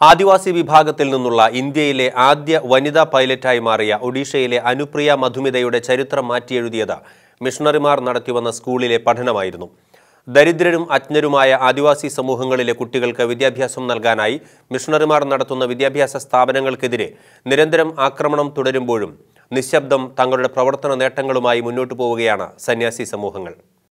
ആദിവാസി വിഭാഗത്തിൽ നിന്നുള്ള ഇന്ത്യയിലെ ആദ്യ വനിതാ പൈലറ്റായി മാറിയ ഒഡീഷയിലെ അനുപ്രിയ മധുമിതയുടെ ചരിത്രം മാറ്റിയെഴുതിയത് മിഷണറിമാർ നടത്തിവന്ന സ്കൂളിലെ പഠനമായിരുന്നു. ദരിദ്രരും അജ്ഞരുമായ ആദിവാസി സമൂഹങ്ങളിലെ കുട്ടികൾക്ക് വിദ്യാഭ്യാസം നൽകാനായി മിഷണറിമാർ നടത്തുന്ന വിദ്യാഭ്യാസ സ്ഥാപനങ്ങൾക്കെതിരെ നിരന്തരം ആക്രമണം തുടരുമ്പോഴും നിശബ്ദം തങ്ങളുടെ പ്രവർത്തന നേട്ടങ്ങളുമായി മുന്നോട്ടു പോവുകയാണ് സന്യാസി സമൂഹങ്ങൾ.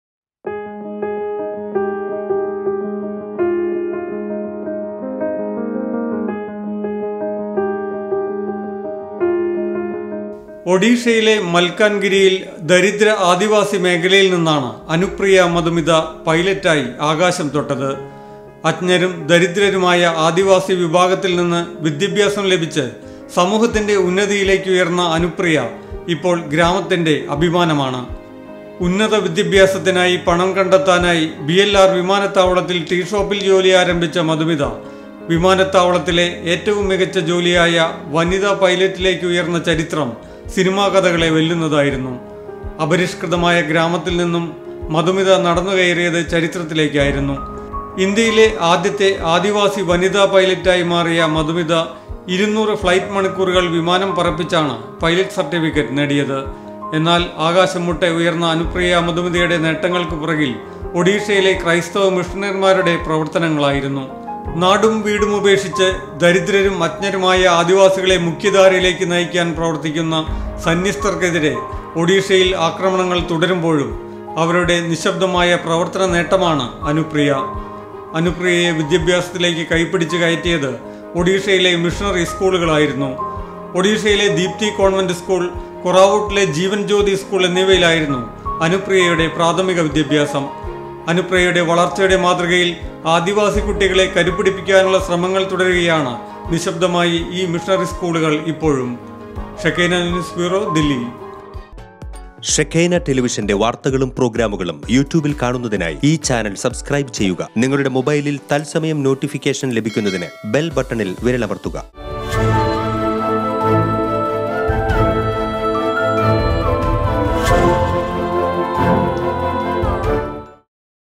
ഒഡീഷയിലെ മൽക്കാൻഗിരിയിൽ ദരിദ്ര ആദിവാസി മേഖലയിൽ നിന്നാണ് അനുപ്രിയ മധുമിത പൈലറ്റായി ആകാശം തൊട്ടത്. അജ്ഞരും ദരിദ്രരുമായ ആദിവാസി വിഭാഗത്തിൽ നിന്ന് വിദ്യാഭ്യാസം ലഭിച്ച് സമൂഹത്തിന്റെ ഉന്നതിയിലേക്ക് ഉയർന്ന അനുപ്രിയ ഇപ്പോൾ ഗ്രാമത്തിന്റെ അഭിമാനമാണ്. ഉന്നത വിദ്യാഭ്യാസത്തിനായി പണം കണ്ടെത്താനായി BLR വിമാനത്താവളത്തിൽ ടീ ഷോപ്പിൽ ജോലി ആരംഭിച്ച മധുമിത വിമാനത്താവളത്തിലെ ഏറ്റവും മികച്ച ജോലിയായ വനിതാ പൈലറ്റിലേക്ക് ഉയർന്ന ചരിത്രം സിനിമാ കഥകളെ വെല്ലുന്നതായിരുന്നു. അപരിഷ്കൃതമായ ഗ്രാമത്തിൽ നിന്നും മധുമിത നടന്നു കയറിയത് ചരിത്രത്തിലേക്കായിരുന്നു. ഇന്ത്യയിലെ ആദ്യത്തെ ആദിവാസി വനിതാ പൈലറ്റായി മാറിയ മധുമിത 200 ഫ്ലൈറ്റ് മണിക്കൂറുകൾ വിമാനം പറപ്പിച്ചാണ് പൈലറ്റ് സർട്ടിഫിക്കറ്റ് നേടിയത്. എന്നാൽ ആകാശം മുട്ടെ ഉയർന്ന അനുപ്രിയ മധുമിതയുടെ നേട്ടങ്ങൾക്ക് പുറകിൽ ഒഡീഷയിലെ ക്രൈസ്തവ മിഷണറിമാരുടെ പ്രവർത്തനങ്ങളായിരുന്നു. നാടും വീടും ഉപേക്ഷിച്ച് ദരിദ്രരും അജ്ഞരുമായ ആദിവാസികളെ മുഖ്യധാരയിലേക്ക് നയിക്കാൻ പ്രവർത്തിക്കുന്ന സന്യസ്തർക്കെതിരെ ഒഡീഷയിൽ ആക്രമണങ്ങൾ തുടരുമ്പോഴും അവരുടെ നിശബ്ദമായ പ്രവർത്തന നേട്ടമാണ് അനുപ്രിയ. അനുപ്രിയയെ വിദ്യാഭ്യാസത്തിലേക്ക് കൈപ്പിടിച്ച് കയറ്റിയത് ഒഡീഷയിലെ മിഷണറി സ്കൂളുകളായിരുന്നു. ഒഡീഷയിലെ ദീപ്തി കോൺവെന്റ് സ്കൂൾ, കൊറാവൂട്ടിലെ ജീവൻ ജ്യോതി സ്കൂൾ എന്നിവയിലായിരുന്നു അനുപ്രിയയുടെ പ്രാഥമിക വിദ്യാഭ്യാസം. അനുപ്രിയയുടെ വളർച്ചയുടെ മാതൃകയിൽ ആദിവാസി കുട്ടികളെ കരുപിടിപ്പിക്കാനുള്ള ശ്രമങ്ങൾ തുടരുകയാണ് നിശബ്ദമായി ഈ മിഷണറി സ്കൂളുകൾ ഇപ്പോഴും. Shekinah news bureau, Delhi. Shekinah ടെലിവിഷന്റെ വാർത്തകളും പ്രോഗ്രാമുകളും യൂട്യൂബിൽ കാണുന്നതിനായി ഈ ചാനൽ സബ്സ്ക്രൈബ് ചെയ്യുക. നിങ്ങളുടെ മൊബൈലിൽ തത്സമയം നോട്ടിഫിക്കേഷൻ ലഭിക്കുന്നതിന് ബെൽ ബട്ടണിൽ വിരലമർത്തുക.